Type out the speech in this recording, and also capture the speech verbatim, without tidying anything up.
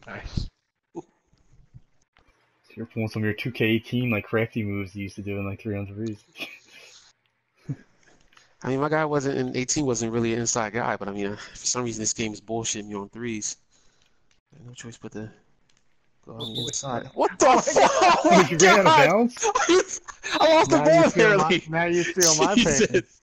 Nice. So you're pulling some of your two K eighteen like crafty moves you used to do in like three on threes. I mean, my guy wasn't in eighteen. Wasn't really an inside guy, but I mean, uh, for some reason, this game is bullshitting me on threes. I had no choice but to go on the inside. What the fuck? Oh, you ran out of bounds? I lost the Now ball you feel my, apparently. now you feel my pain. Jesus.